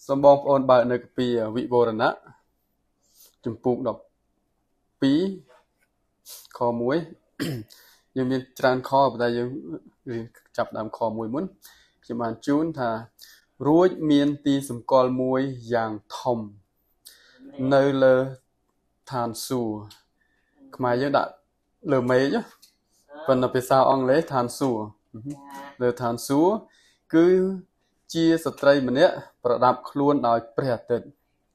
Some bomb on by the vị vô nè chụp bụng đọc pí kho muối nhưng miền tràn kho và dương chập đàm kho muối muốn chỉ mà chún thà ruồi miền tì sầm col muối dạng thòng nơi lơ than sù mà dương đã lơ mấy nhá phần là phải sao ông lấy than sù lơ than sù cứ chia sợi dây mình nhéประดับខ្លួនដោយព្រះអាទិត្យ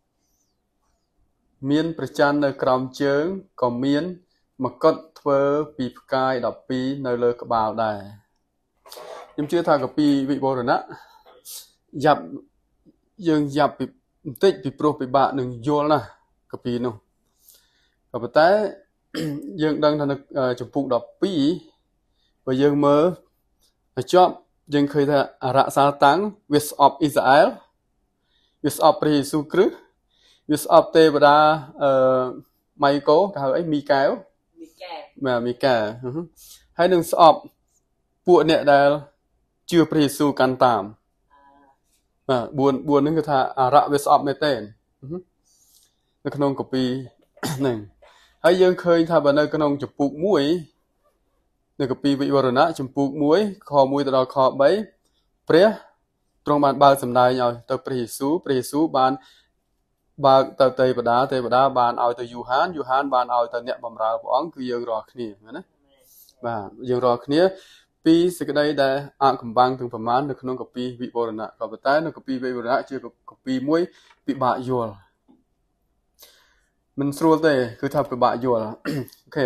មានប្រច័ណ្ឌនៅក្រោមជើងក៏មានមកុដធ្វើពីផ្កាយ12នៅលើក្បាលដែរខ្ញុំជឿថាកាពីវិវរណៈយ៉ាប់យើងយ៉ាប់ពីបន្តិចពីព្រោះពិបាកនឹងយល់ណាកាពីនោះក៏ប៉ុន្តែយើងដឹងថានៅចំពុក12បើយើងមើលឲ្យជាប់យើងឃើញថាអរសាលតាំងវាស្អប់អ៊ីស្រាអែលវាស្អប់ព្រះយេស៊ូវគ្រីស្ទវាស្អប់ទេវតាម៉ៃកូគេហៅអីមីកែលបាទមីកែហើយនឹងស្អប់ពួកអ្នកដែលជឿព្រះយេស៊ូវកាន់តាមបាទ4ហ្នឹងគឺថាអរៈវាស្អប់មែនទេនៅក្នុងកាពីហ្នឹងហើយយើងឃើញថាបើនៅក្នុងចំពុក1នៅកាពីវិវរណៈចំពុក1ខ1ទៅដល់ខ3ព្រះទ្រង់បានបើកសម្ដែងឲ្យទៅព្រះយេស៊ូវបានបើកទៅទេវតាបានឲ្យទៅយូហានបានឲ្យទៅអ្នកបម្រើព្រះអង្គគឺយើងរាល់គ្នាណាបាទយើងរាល់គ្នាពីសេចក្តីដែលអកំបាំងទាំងប្រមាណនៅក្នុងកាពីវិវរណៈក៏ប៉ុន្តែនៅកាពីវិវរណៈជាកាពីមួយពិបាកយល់មិនស្រួលទេគឺថាពិបាកយល់អូខេ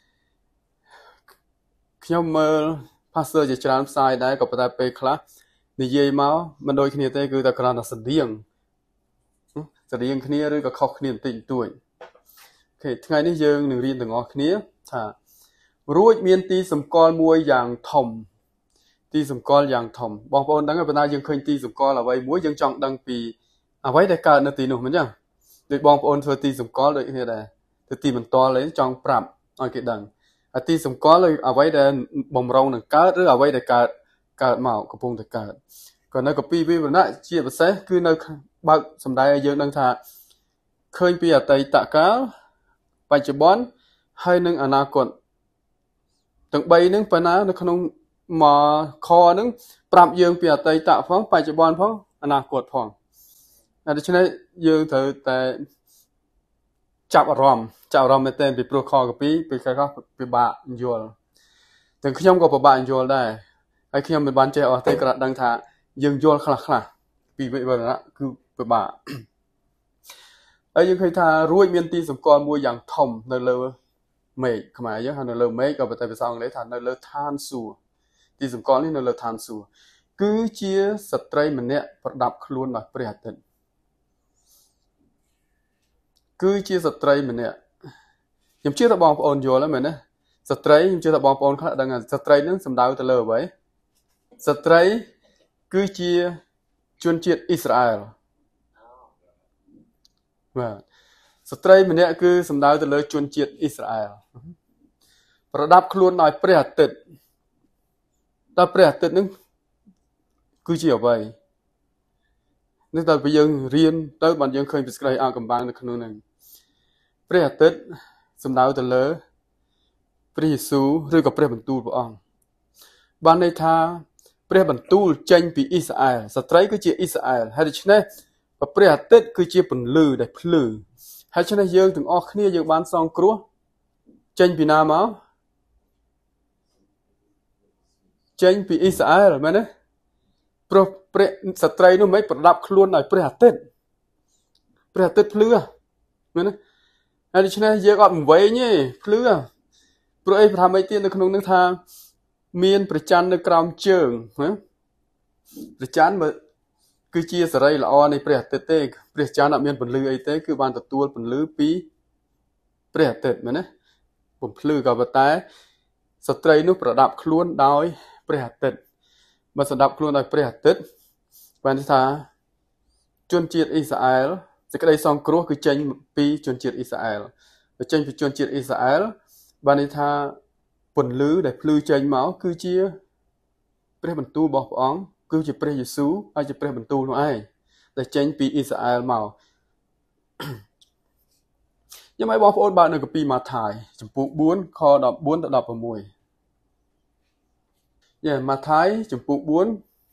ខ្ញុំមើល pastor ជាច្រើនផ្សាយដែរក៏ប៉ុន្តែពេលខ្លះនិយាយមកមិនដូចគ្នាទេគឺតែគ្រាន់តែស្តៀងគ្នាឬក៏ខុសគ្នាបន្តិចបន្តួចអូខេថ្ងៃនេះយើងនឹងរៀនទាំងអស់គ្នាថារួចមានទីសម្គាល់មួយយ៉ាងធំទីសម្គាល់យ៉ាងធំបងប្អូនដឹងហើយប៉ុន្តែយើងឃើញទីសម្គាល់អ្វីមួយយើងចង់ដឹងពីអ្វីដែលកើតនៅទីនោះមិនចឹងដូចបងប្អូនធ្វើទីសម្គាល់ដូចគ្នាដែរទៅទីបន្ទាល់ឯងចង់ប្រាប់ឲ្យគេដឹងហើយទីសម្គាល់អ្វីដែលបំរុងនឹងកើតឬអ្វីដែលកើតមកកំពុងតែកើតក៏នៅកាពីវិវរណៈជាពិសេសគឺនៅបើកសម្ដែងឲ្យយើងដឹងថាឃើញពីអតីតកាលបច្ចុប្បន្នហើយនឹងអនាគតទាំង3ហ្នឹងប៉ុណ្ណានៅក្នុងមកខហ្នឹងប្រាប់យើងពីអតីតផងបច្ចុប្បន្នផងអនាគតផងដូច្នេះយើងត្រូវតែចាប់អារម្មណ៍មែនទែនពីព្រោះខកាពីពីខពិបាកយល់ទាំងខ្ញុំក៏ពិបាកយល់ដែរហើយខ្ញុំមិនបានចេះអស់ទេគ្រាន់ដឹងថាយើងយល់ខ្លះពីវិវរណៈគឺពិបាកហើយយើងឃើញថារួចមានទីសម្គាល់មួយយ៉ាងធំនៅលើមេឃខ្មែរយើងហៅនៅលើមេឃក៏ប៉ុន្តែភាសាអង់គ្លេសថានៅលើឋានសួគ៌ទីសម្គាល់នេះនៅលើឋានសួគ៌គឺជាស្ត្រីម្នាក់ប្រដាប់ខ្លួនដោយព្រះអាទិត្យគឺជាស្ត្រីម្នាក់ខ្ញុំជឿថាបងប្អូនយល់ហើយមែនទេស្ត្រីខ្ញុំជឿថាបងប្អូនខ្លះដឹងថាស្ត្រីនឹងសំដៅទៅលើអ្វីស្ត្រីគឺជាជនជាតិអ៊ីស្រាអែលបាទស្ត្រីម្នាក់គឺសំដៅទៅលើជនជាតិអ៊ីស្រាអែលប្រដាប់ខ្លួនដោយព្រះអាទិត្យដល់ព្រះអាទិត្យនឹងគឺជាអ្វីនេះតើពេលយើងរៀនទៅបានយើងឃើញពីស្ដីអកំបាំងនៅក្នុងនឹងព្រះអាទិត្យសំដៅទៅលើព្រះយេស៊ូវឬក៏ព្រះបន្ទូលព្រះអង្គបានន័យថាព្រះបន្ទូលចេញពីអ៊ីស្រាអែលស្ត្រីគឺជាអ៊ីស្រាអែលហើយដូច្នេះព្រះអាទិត្យគឺជាពន្លឺដែលភ្លឺហើយដូច្នេះយើងទាំងអស់គ្នាយើងបានសងគ្រោះចេញពីណាមកចេញពីអ៊ីស្រាអែលមែនទេព្រោះព្រះស្ត្រីនោះមិនប្រដាប់ខ្លួនដោយព្រះអាទិត្យភ្លឺមែនទេហើយដូច្នេះយើងអត់វែងទេភ្លឺព្រោះអីថាម៉េចទៀតនៅក្នុងនឹងថាមានប្រច័ណ្ឌនៅក្រោមជើងប្រច័ណ្ឌគឺជាសេរីល្អនៃព្រះអាទិត្យទេព្រះច័ន្ទអត់មានពន្លឺអីទេគឺបានទទួលពន្លឺពីព្រះអាទិត្យមែនទេពន្លឺក៏ប៉ុន្តែស្ត្រីនោះប្រដាប់ខ្លួនដោយព្រះអាទិត្យបើប្រដាប់ខ្លួនដោយព្រះអាទិត្យបានថាជនជាតិអ៊ីស្រាអែលសេចក្តីសង្គ្រោះគឺចេញពីជនជាតិអ៊ីស្រាអែលបើចេញពីជនជាតិអ៊ីស្រាអែលបានន័យថាពន្លឺដែលភ្លឺចេញមកគឺជាព្រះបន្ទូលរបស់ព្រះអង្គគឺជាព្រះយេស៊ូវហើយជាព្រះបន្ទូលនោះឯងដែលចេញពីអ៊ីស្រាអែលមកខ្ញុំឲ្យបងប្អូនបើកនៅកាពីម៉ាថាយចំពោះ4ខ14ទៅ16ម៉ាថាយចំពោះ4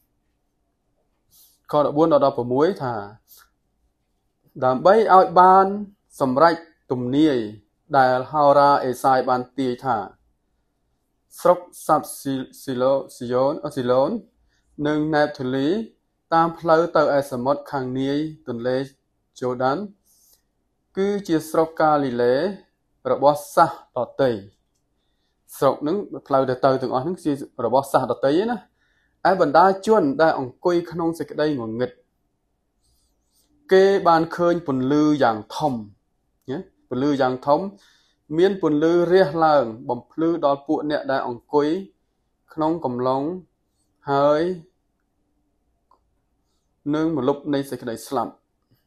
ខ14ដល់16ថាដើម្បីឲ្យបានសម្រេចទំនាយដែលហោរាអេសាយបានទាយថាស្រុកសាប់ស៊ីឡូននិងណេបធូលីតាមផ្លូវទៅឯសមុទ្រខាងនាយទន្លេជូដានគឺជាស្រុកកាលីលេរបស់សាសដតីស្រុកហ្នឹងផ្លូវទៅទាំងអស់ហ្នឹងជារបស់សាសដតីណាឯបណ្ដាជនដែលអង្គុយក្នុងសេចក្តីងងឹតគេបានឃើញពន្លឺយ៉ាងធំពន្លឺយ៉ាងធំមានពន្លឺរះឡើងបំភ្លឺដល់ពួកអ្នកដែលអង្គុយក្នុងកំឡុងហើយនឹងមលុបនៃសេចក្តីស្លាប់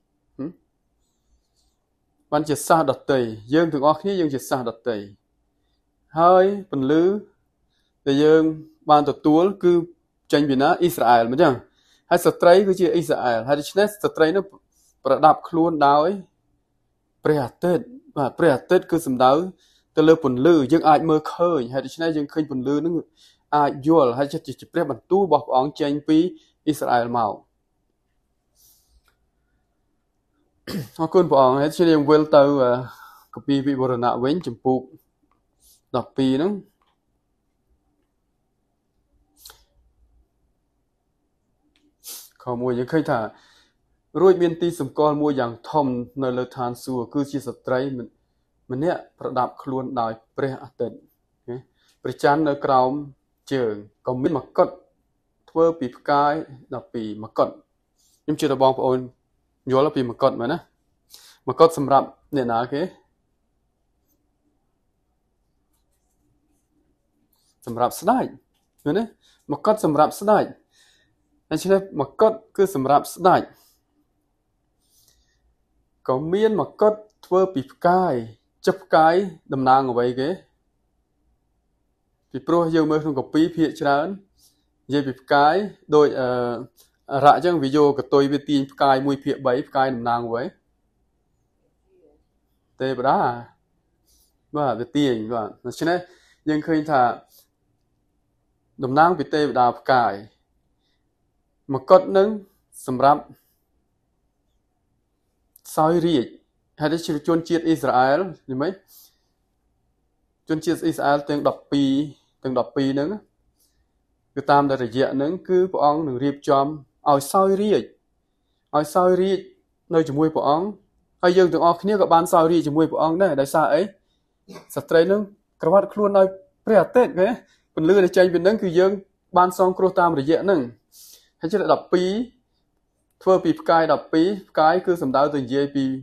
បានជាសាសដតីយើងទាំងអស់គ្នាយើងជាសាសដតីហើយពន្លឺដែលយើងបានទទួលគឺចេញពីណាអ៊ីស្រាអែលមិនចឹងហើយស្ត្រីគឺជាអ៊ីស្រាអែលហើយដូច្នេះស្ត្រីនោះប្រដាប់ខ្លួនដោយព្រះអាទិត្យបាទព្រះអាទិត្យគឺសំដៅទៅលើពន្លឺយើងអាចមើលឃើញហើយដូច្នេះយើងឃើញពន្លឺនឹងអាចយល់ហើយជាព្រះបន្ទូលរបស់ព្រះអង្គចេញពីអ៊ីស្រាអែលមកអរគុណព្រះអង្គហើយជាយើងវិលទៅកាពីវិវរណៈវិញចំពោះ12ហ្នឹងខ1យើងឃើញថារួចមានទីសម្គាល់មួយយ៉ាងធំនៅលើឋានសួគ៌គឺជាស្ត្រីម្នាក់ប្រដាប់ខ្លួនដោយព្រះអាទិត្យព្រះច័ន្ទនៅក្រោមជើងក៏មានមកុដធ្វើពីផ្កាយ12មកុដខ្ញុំជឿថាបងប្អូនយល់ពីមកុដមែនណាមកុដសម្រាប់អ្នកណាគេសម្រាប់ស្ដេចឃើញទេមកុដសម្រាប់ស្ដេចដូច្នេះមកុដគឺសម្រាប់ស្ដេចក៏មានមកុដធ្វើពីផ្កាយចុះផ្កាយតំណាងអ្វីគេពីព្រោះយើងមើលក្នុងកាពីភាគច្រើននិយាយពីផ្កាយដោយរៈអញ្ចឹងវាយកកតុយវាទាញផ្កាយ1ភាគ3ផ្កាយតំណាងអ្វីទេវតាបាទវាទាញបាទដូច្នេះយើងឃើញថាតំណាងពីទេវតាផ្កាយមកុដនឹងសម្រាប់សោយរាជហើយនេះជាជនជាតិអ៊ីស្រាអែលយល់ไหมជនជាតិអ៊ីស្រាអែលទាំង12ហ្នឹងគឺតាមរយៈហ្នឹងគឺព្រះអង្គនឹងរៀបចំឲ្យសោយរាជនៅជាមួយព្រះអង្គហើយយើងទាំងអស់គ្នាក៏បានសោយរាជជាមួយព្រះអង្គដែរដោយសារអីស្ត្រីហ្នឹងក្រវ៉ាត់ខ្លួនដោយព្រះអាទិត្យឃើញពន្លឺដែលចេញពីហ្នឹងគឺយើងបានសងគ្រោះតាមរយៈហ្នឹងហើយជា12ធ្វើពីផ្កាយ12ផ្កាយគឺសំដៅទៅនិយាយពី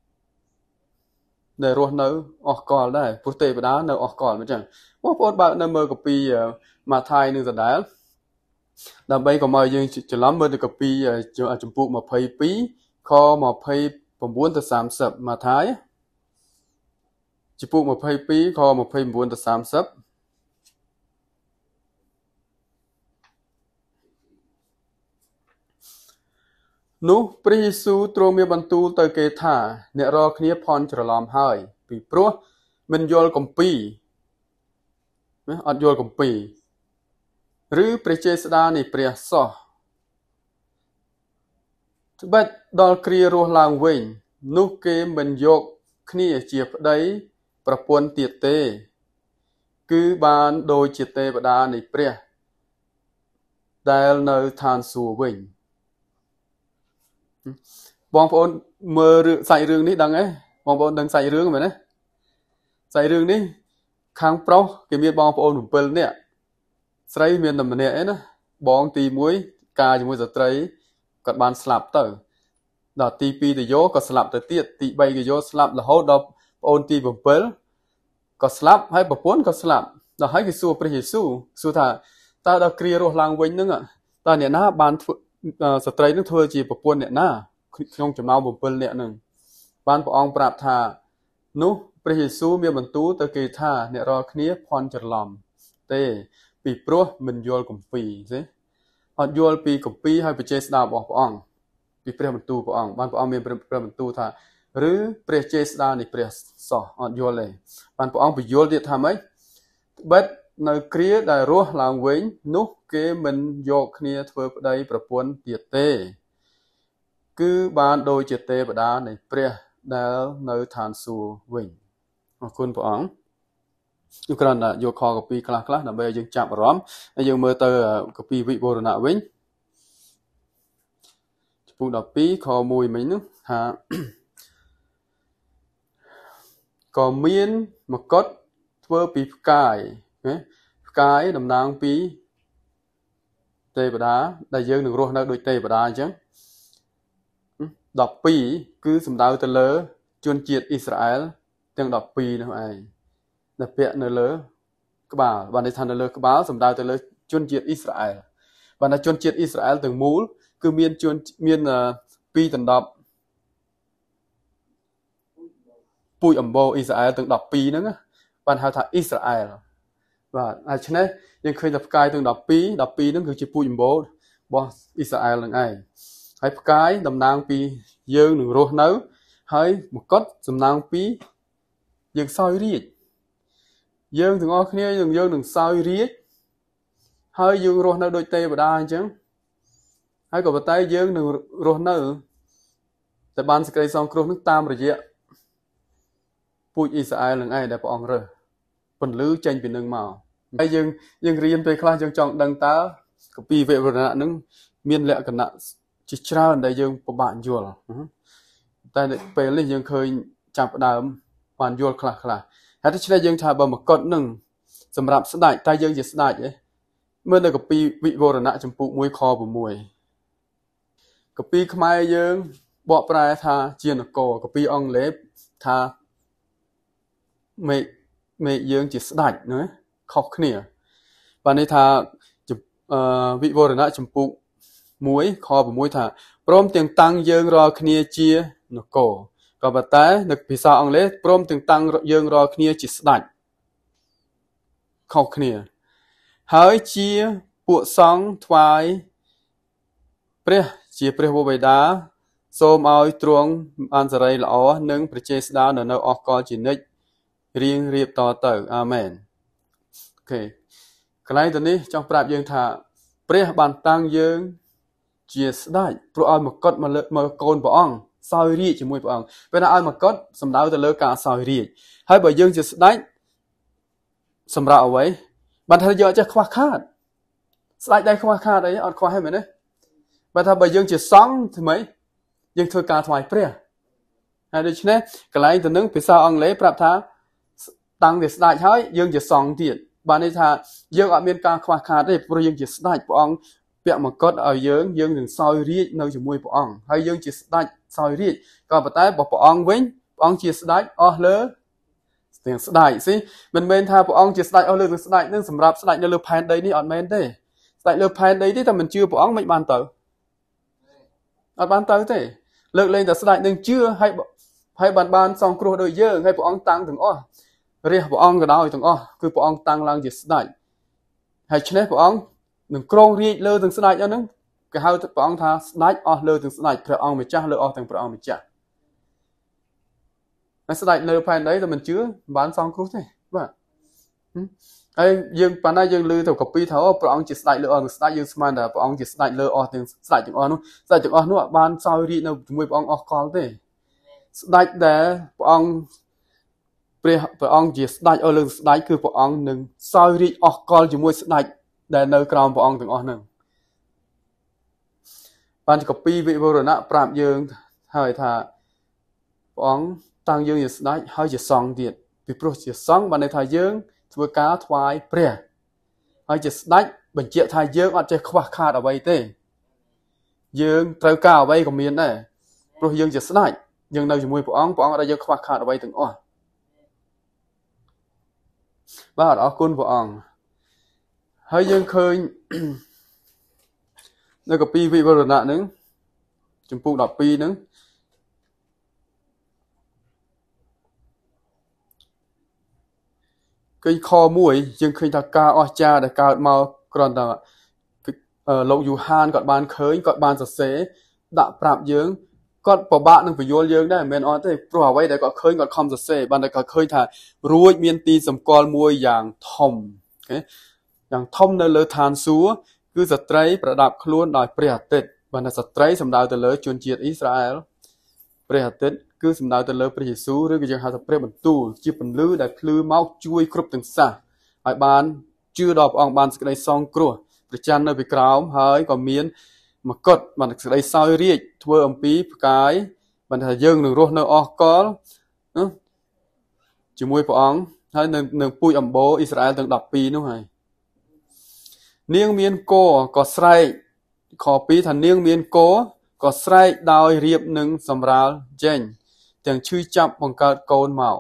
ដែលរស់នៅអស់កលដែរព្រោះទេវតានៅអស់កលមិនចឹងបងប្អូនបើនៅមើលកាពីម៉ាថាយនឹងដដែលដើម្បីកុំឲ្យយើងច្រឡំមើលទៅកាពីចំពោះ22ខ29ទៅ30ម៉ាថាយចំពោះ22ខ29ទៅ30នោះព្រះយេស៊ូវទ្រង់មានបន្ទូលទៅគេថាអ្នករាល់គ្នាភ័ន្តច្រឡំហើយពីព្រោះមិនយល់គម្ពីរអត់យល់គម្ពីរឬព្រះចេស្តានៃព្រះសោះត្បិតដល់គ្រារស់ឡើងវិញនោះគេមិនយកគ្នាជាប្តីប្រពន្ធទៀតទេគឺបានដូចជាទេវតានៃព្រះដែលនៅឋានសួគ៌វិញបងប្អូនមើលសាច់រឿងនេះដឹងទេបងប្អូនដឹងសាច់រឿងមែនទេសាច់រឿងនេះខាងប្រុសគេមានបងប្អូន7នាក់ស្រីមានតែម្នាក់ឯណាបងទី1ការជាមួយស្ត្រីគាត់បានស្លាប់ទៅដល់ទី2ទៅយកក៏ស្លាប់ទៅទៀតទី3ក៏យកស្លាប់រហូតដល់ប្អូនទី7ក៏ស្លាប់ហើយប្រពន្ធក៏ស្លាប់ដល់ហើយគេសួរព្រះយេស៊ូវសួរថាតើដល់គ្រារស់ឡើងវិញហ្នឹងតើអ្នកណាបានធ្វើស្ត្រីនឹងធ្វើជាប្រពន្ធអ្នកណាក្នុងចំណោម7នាក់ហ្នឹងបានព្រះអង្គប្រាប់ថានោះព្រះយេស៊ូវមានបន្ទូលទៅគេថាអ្នករាល់គ្នាភ័ន្តច្រឡំទេពីព្រោះមិនយល់គម្ពីរទេអត់យល់ពីគម្ពីរហើយបច្ចេស្តារបស់ព្រះអង្គពីព្រះបន្ទូលព្រះអង្គបានព្រះអង្គមានព្រះបន្ទូលថាឬព្រះចេស្តានៃព្រះសោះអត់យល់ទេបានព្រះអង្គបញ្យល់ទៀតថាម៉េចបិទនៅគ្រាដែលរស់ឡើងវិញនោះគេមិនយកគ្នាធ្វើប្តីប្រពន្ធទៀតទេគឺបានដូចជាទេវតានៃព្រះដែលនៅឋានសួគ៌វិញអរគុណព្រះអង្គខ្ញុំគ្រាន់តែយកខកពីខ្លះដើម្បីឲ្យយើងចាប់អារម្មណ៍ហើយយើងមើលទៅកពីវិវរណៈវិញចំពោះ12ខ1មិញនោះថាក៏មានមកុដធ្វើពីផ្កាយផ្កាយតំណាងពីទេវតាដែលយើងនឹងរស់នៅដូចទេវតាអញ្ចឹង12គឺសំដៅទៅលើជនជាតិអ៊ីស្រាអែលទាំង12នោះឯងដែលពាក់នៅលើក្បាលបានន័យថានៅលើក្បាលសំដៅទៅលើជនជាតិអ៊ីស្រាអែលបានថាជនជាតិអ៊ីស្រាអែលទាំងមូលគឺមាន2ដណ្ដប់ពូជអម្បូរអ៊ីស្រាអែលទាំង12ហ្នឹងបានហៅថាអ៊ីស្រាអែលបាទហើយឆ្នេះយើងឃើញថាផ្កាយទាំង12ហ្នឹងគឺជាពូជអម្បូររបស់អ៊ីស្រាអែលហ្នឹងឯងហើយផ្កាយតំណាងពីយើងនឹងរស់នៅហើយមកុដសំណាងពីយើងសោយរាជយើងទាំងអស់គ្នាយើងនឹងសោយរាជហើយយើងរស់នៅដូចទេវតាអញ្ចឹងហើយក៏ប៉ុន្តែយើងនឹងរស់នៅតែបានសេចក្តីសងគ្រោះនឹងតាមរយៈពូជអ៊ីស្រាអែលនឹងឯងដែលព្រះអង្គរើសពន្លឺចេញពីនឹងមកហើយយើងរៀនពេលខ្លះយើងចង់ដឹងតើកពីវិវរណៈនឹងមានលក្ខណៈជាច្រើនដែលយើងពិបាកយល់តែពេលនេះយើងឃើញចាប់ផ្ដើមបានយល់ខ្លះហើយដូច្នេះយើងថាបើមកុដនឹងសម្រាប់ស្ដេចតែយើងជាស្ដេចឯងមើលនៅកពីវិវរណៈចំពុក1ខ6កពីខ្មែរយើងបកប្រែថាជានគរកពីអង់គ្លេសថាមេយើងជាស្ដេចណាខុសគ្នាបានន័យថាវិវរណៈចំពុក1ខ6ថាព្រមទាំងតាំងយើងរាល់គ្នាជានគរក៏ប៉ុន្តែនៅភាសាអង់គ្លេសព្រមទាំងតាំងយើងរាល់គ្នាជាស្ដេចខុសគ្នាហើយជាពួកសង្ឃថ្វាយព្រះជាព្រះវរបិតាសូមឲ្យទ្រង់បានសេរីល្អនិងប្រជាស្ដារនៅអស់កលជានិច្ចរៀងរៀបតទៅអាមែនអូខេកន្លែងទៅនេះចង់ប្រាប់យើងថាព្រះបានតាំងយើងជាស្ដេចព្រោះឲ្យមកុដមកកូនព្រះអង្គសោយរាជជាមួយព្រះអង្គពេលណាឲ្យមកុដសំដៅទៅលើការសោយរាជហើយបើយើងជាស្ដេចសម្រាប់អ្វីបានថាយើងអត់ចេះខ្វះខាតស្ដេចដែរខ្វះខាតអីអត់ខ្វះទេមែនទេបើថាបើយើងជាសង្ឃថ្មីយើងធ្វើការថ្វាយព្រះហើយដូច្នេះកន្លែងទៅនឹងភាសាអង់គ្លេសប្រាប់ថាតាំងជាស្ដេចហើយយើងជាសង្ឃទៀតបានន័យថាយើងអត់មានការខ្វះខាតទេព្រោះយើងជាស្ដេចព្រះអង្គពាក់មកុដឲ្យយើងនឹងសោយរាជនៅជាមួយព្រះអង្គហើយយើងជាស្ដេចសោយរាជក៏ប៉ុន្តែបើព្រះអង្គវិញព្រះអង្គជាស្ដេចអស់លើទាំងស្ដេចស៊ីមិនមែនថាព្រះអង្គជាស្ដេចអស់លើទាំងស្ដេចនឹងសម្រាប់ស្ដេចនៅលើផែនដីនេះអត់មែនទេស្ដេចលើផែនដីនេះតែមិនជឿព្រះអង្គមិនបានទៅអត់បានទៅទេលើកលែងតែស្ដេចនឹងជឿហើយបានសងគ្រោះដោយយើងហើយព្រះអង្គតាំងទាំងអស់រាជព្រះអង្គក៏ដោយទាំងអស់គឺព្រះអង្គតាំងឡើងជាស្ដេចហើយឆ្នេះព្រះអង្គនឹងគ្រងរាជលើទាំងស្ដេចអស់ហ្នឹងគេហៅព្រះអង្គថាស្ដេចអស់លើទាំងស្ដេចព្រះអង្គម្ចាស់លើអស់ទាំងព្រះអង្គម្ចាស់ហើយស្ដេចលើផែនដីតែមិនជឿមិនបានសងគ្រោះទេបាទហើយយើងប៉ុន្តែយើងឮទៅកពីថាព្រះអង្គជាស្ដេចលើអស់ទាំងស្ដេចយើងស្មានថាព្រះអង្គជាស្ដេចលើអស់ទាំងស្ដេចទាំងអស់នោះស្ដេចទាំងអស់នោះបានសោយរាជនៅជាមួយព្រះអង្គអស់កលទេស្ដេចដែលព្រះអង្គជាស្ដេចអស់លើស្ដេចគឺព្រះអង្គនឹងសោយរាជអស់កលជាមួយស្ដេចដែលនៅក្រោមព្រះអង្គទាំងអស់ហ្នឹងបានកពីវិវរណៈប្រាប់យើងហើយថាព្រះអង្គតាំងយើងជាស្ដេចហើយជាសង្ឃទៀតពីព្រោះជាសង្ឃបានន័យថាយើងធ្វើការថ្វាយព្រះហើយជាស្ដេចបញ្ជាក់ថាយើងអត់ចេះខ្វះខាតអ្វីទេយើងត្រូវការអ្វីក៏មានដែរព្រោះយើងជាស្ដេចយើងនៅជាមួយព្រះអង្គឲ្យយើងខ្វះខាតអ្វីទាំងអស់បាទអរគុណព្រះអង្គហើយយើងឃើញនៅកពីវិវរណៈហ្នឹងចំពុក12ហ្នឹងឃើញខ1យើងឃើញថាការអស្ចារ្យដែលកើតមកគ្រាន់តែលោកយូហានគាត់បានឃើញគាត់បានសរសេរដាក់ប្រាប់យើងគាត់ពិបាកនឹងបញ្យល់យើងដែរមិនមែនអត់ទេព្រោះអ្វីដែលគាត់ឃើញគាត់ខំសរសេរបានតែគាត់ឃើញថារួចមានទីសម្គាល់មួយយ៉ាងធំអូខេយ៉ាងធំនៅលើឋានសួគ៌គឺស្ត្រីប្រដាប់ខ្លួនដោយព្រះអាទិត្យបានតែស្ត្រីសំដៅទៅលើជនជាតិអ៊ីស្រាអែលព្រះអាទិត្យគឺសំដៅទៅលើព្រះយេស៊ូវឬក៏យើងហៅថាព្រះបន្ទូលជាពន្លឺដែលភ្លឺមកជួយគ្រប់ទាំងសះឲ្យបានជឿដល់ព្រះអង្គបានសេចក្តីសង្គ្រោះប្រច័ណ្ឌនៅពីក្រោមហើយក៏មានមកុដបានសេចក្តីសោយរាជ្យធ្វើអំពីផ្កាយបានថាយើងនឹងរស់នៅអស់កលជាមួយព្រះអង្គហើយនឹងពូជអម្បូរអ៊ីស្រាអែលទាំង12នោះហើយនាងមានគោក៏ស្រែកខ2ថានាងមានគោក៏ស្រែកដោយរៀបនឹងសម្រាលចេញទាំងឈឺចាប់បង្កើតកូនមក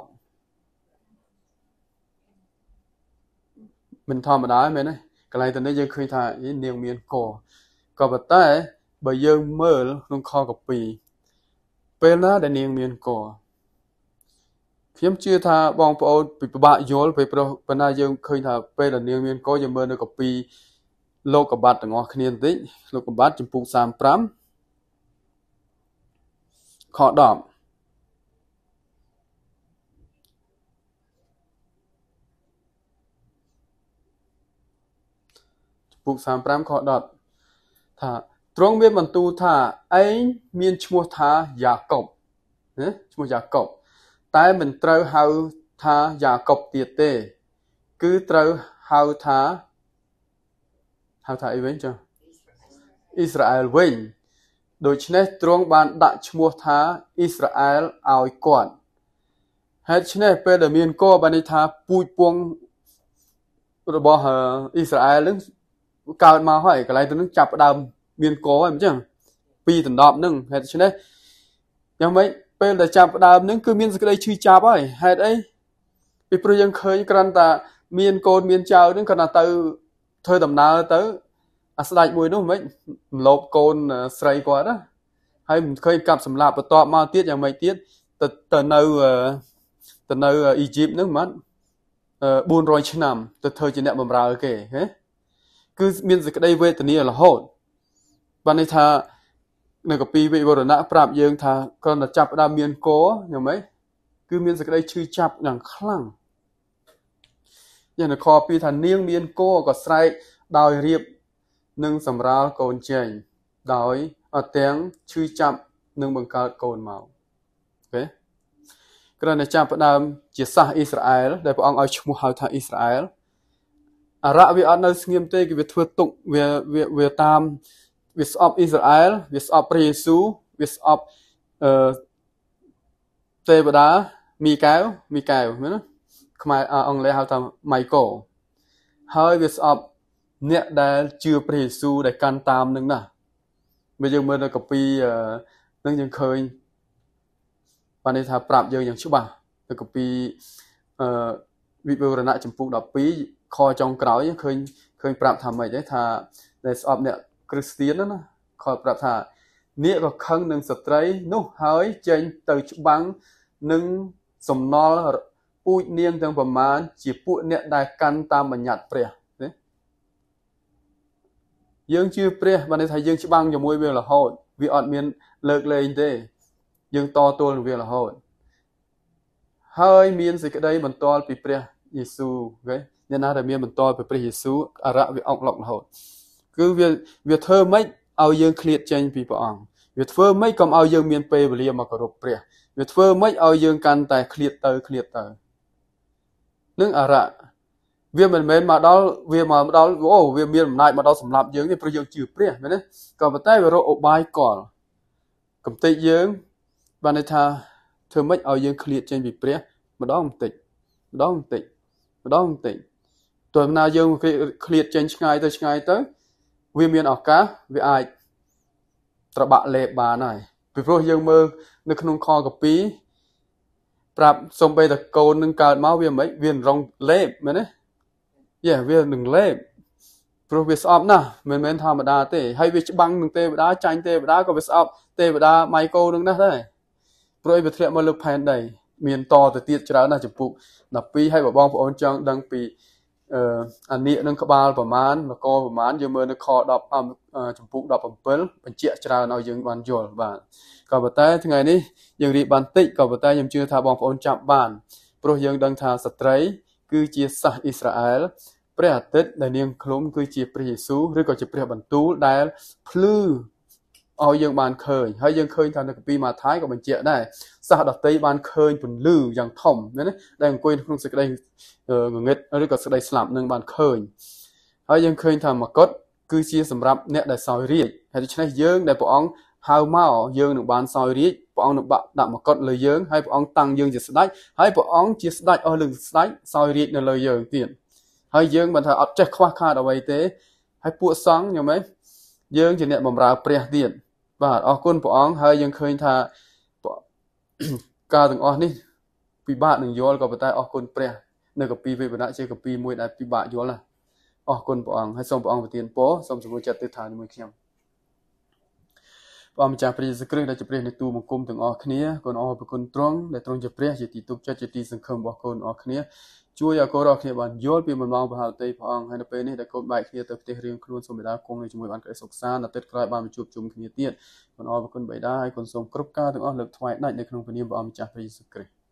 មិនធម្មតាមែនទេកន្លែងទៅនេះយើងឃើញថានាងមានគោក៏ប៉ុន្តែបើយើងមើលក្នុងខក2ពេលណាដែលនាងមានគោខ្ញុំជឿថាបងប្អូនពិបាកយល់ពេលព្រោះប៉ុន្តែយើងឃើញថាពេលដែលនាងមានគោយើងមើលនៅក2លោកកបាត់ទាំងអស់គ្នាបន្តិចលោកកបាត់ចំពុក35ខ10ពុក35ខ10ថាទ្រង់មានបន្ទូលថាឯងមានឈ្មោះថាយ៉ាកុបណាឈ្មោះយ៉ាកុបតែមិនត្រូវហៅថាយ៉ាកុបទៀតទេគឺត្រូវហៅថាអីវិញចុះអ៊ីស្រាអែលវិញដូច្នេះទ្រង់បានដាក់ឈ្មោះថាអ៊ីស្រាអែលឲ្យគាត់ហេតុឆ្នេះពេលដែលមានគោបានន័យថាពូជពងរបស់អ៊ីស្រាអែលនឹងកើតមកហើយកន្លែងទៅនឹងចាប់ផ្ដើមមានគោហើយអញ្ចឹងពីដណ្ដប់នឹងហេតុឆ្នេះយ៉ាងម៉េចពេលដែលចាប់ផ្ដើមនឹងគឺមានសេចក្តីឈឺចាប់ហើយហេតុអីពីព្រោះយើងឃើញគ្រាន់តែមានកូនមានចៅនឹងគាត់ទៅធ្វើដំណើរទៅអាស្ដេចមួយនោះមិនលបកូនស្រីគាត់ណាហើយមិនឃើញកាប់សម្លាប់បន្ទាប់មកទៀតយ៉ាងម៉េចទៀតទៅនៅអ៊ីជីបនឹងមិន400ឆ្នាំទៅធ្វើជាអ្នកបម្រើគេហ៎គឺមានសេចក្តីវេទនារហូតបានន័យថានៅកពីវិវរណៈប្រាប់យើងថាគ្រាន់តែចាប់ផ្ដើមមានគោយ៉ាងម៉េចគឺមានសេចក្តីឈឺចាប់យ៉ាងខ្លាំងយ៉ាងនៅខ2ថានាងមានគោក៏ស្រែកដោយរៀបនឹងសម្រាលកូនចេញដោយអត់ទាំងឈឺចាប់នឹងបង្កើតកូនមកអូខេគ្រាន់តែចាប់ផ្ដើមជាសាសអ៊ីស្រាអែលដែលព្រះអង្គឲ្យឈ្មោះហៅថាអ៊ីស្រាអែលអារ៉ាក់វាអត់នៅស្ងៀមទេគឺវាធ្វើទុកវាតាមវាស្អប់អ៊ីស្រាអែលវាស្អប់ព្រះយេស៊ូវវាស្អប់ទេវតាមីកែវមែនទេខ្មែរអង់គ្លេសហៅថា Michael ហើយវាស្អប់អ្នកដែលជឿព្រះយេស៊ូវដែលកាន់តាមនឹងណាបើយើងមើលនៅកពីនឹងយើងឃើញបានន័យថាប្រាប់យើងយ៉ាងច្បាស់នៅកពីវិវរណៈចំពុក12ខចុងក្រោយឃើញប្រាប់ថាម៉េចទេថាដែលស្អប់អ្នកគ្រីស្ទៀនណាខប្រាប់ថានាគក៏ខឹងនឹងស្ត្រីនោះហើយចេញទៅច្បាំងនឹងសំណល់ពូជនាងទាំងប្រមាណជាពួកអ្នកដែលកាន់តាមបញ្ញត្តិព្រះណាយើងជឿព្រះបានន័យថាយើងច្បាំងជាមួយវារហូតវាអត់មានលើកលែងទេយើងតទល់នឹងវារហូតហើយមានសេចក្តីបន្តពីព្រះយេស៊ូវអូខេអ្នកណាដែលមានបន្តពីព្រះយេស៊ូវអារ៉ាក់វាអុកឡុករហូតគឺវាធ្វើម៉េចឲ្យយើងឃ្លាតចេញពីព្រះអង្គវាធ្វើម៉េចកុំឲ្យយើងមានពេលវេលាមកគោរពព្រះវាធ្វើម៉េចឲ្យយើងកាន់តែឃ្លាតទៅនឹងអារ៉ាក់វាមិនមែនមកដល់វាមានអំណាចមកដល់សម្រាប់យើងទេព្រោះយើងជឿព្រះមែនទេក៏ប៉ុន្តែវារកឧបាយកលកំតិចយើងបានន័យថាធ្វើម៉េចឲ្យយើងឃ្លាតចេញពីព្រះម្ដងបន្តិចទោះណាយើងឃ្លាតចេញឆ្ងាយទៅវាមានឱកាសវាអាចត្របាក់លេបបានហើយពីព្រោះយើងមើលនៅក្នុងខកពីប្រាប់សំបីតកូននឹងកើតមកវាមិនវារងលេបមែនទេវានឹងលេបព្រោះវាស្អប់ណាស់មិនមែនធម្មតាទេហើយវាច្បាំងនឹងទេវតាចាញ់ទេវតាក៏វាស្អប់ទេវតា Michael នឹងណាស់ដែរព្រោះវាធ្លាក់មកលើផែនដីមានតទៅទៀតច្រើនណាស់ចំពុក12ហើយបើបងប្អូនចង់ដឹងពីអានិកនឹងក្បាលប្រមាណនគរប្រមាណយើងមើលនៅខ10ចំពុក17បញ្ជាក់ច្រើនឲ្យយើងបានយល់បាទក៏ប៉ុន្តែថ្ងៃនេះយើងរៀបបានតិចក៏ប៉ុន្តែខ្ញុំជឿថាបងប្អូនចាប់បានព្រោះយើងដឹងថាស្ត្រីគឺជាសាសអ៊ីស្រាអែលព្រះអាទិត្យដែលនាងឃ្លុំគឺជាព្រះយេស៊ូវឬក៏ជាព្រះបន្ទូលដែលភ្លឺឲ្យយើងបានឃើញហើយយើងឃើញថានៅគម្ពីរម៉ាថាយក៏បញ្ជាក់ដែរសាសដតីបានឃើញពន្លឺយ៉ាងធំណាដែលអង្គុយក្នុងសេចក្តីងងឹតឬក៏សេចក្តីស្លាប់នឹងបានឃើញហើយយើងឃើញថាមកុដគឺជាសម្រាប់អ្នកដែលសោយរាជ្យហើយដូច្នេះយើងដែលព្រះអង្គហៅមកយើងនឹងបានសោយរាជ្យព្រះអង្គនឹងបាក់ដាក់មកុដលើយើងហើយព្រះអង្គតាំងយើងជាស្ដេចហើយព្រះអង្គជាស្ដេចអស់លើស្ដេចសោយរាជ្យនៅលើយើងទៀតហើយយើងមិនថាអត់ចេះខ្វះខាតអ្វីទេហើយពួកសង្ឃញោមយើងជាអ្នកបម្រើព្រះទៀតបាទអរគុណព្រះអង្គហើយយើងឃើញថាការទាំងអស់នេះពិបាកនឹងយល់ក៏ប៉ុន្តែអរគុណព្រះនៅគម្ពីរវេបណៈជាគម្ពីរមួយដែលពិបាកយល់ណាអរគុណព្រះអង្គហើយសូមព្រះអង្គប្រទានពរសូមសម្រួលចិត្តទិដ្ឋានជាមួយខ្ញុំព្រះម្ចាស់ព្រះយេស៊ូវគ្រីស្ទដែលជាព្រះនៃទូបង្គំទាំងអស់គ្នាកូនអរគុណទ្រង់ដែលទ្រង់ជាព្រះជាទីទុកចិត្តជាទីសង្ឃឹមរបស់កូនអរគ្នាជួយឲ្យកូនរាល់គ្នាបានយល់ពីបំណងប្រហោតីព្រះអង្គហើយនៅពេលនេះដែលកូនបែកគ្នាទៅផ្ទះរៀងខ្លួនសូមបិតាគង់នៅជាមួយបានក្តីសុខសាន្តដល់ទឹកក្រោយបានជួបជុំគ្នាទៀតកូនអរគុណបិតាហើយកូនសូមគ្រប់ការទាំងអស់លើកថ្វាយដាច់នៅក្នុងព្រះនាមព្រះអម្ចាស់ព្រះយេស៊ូវគ្រីស្ទ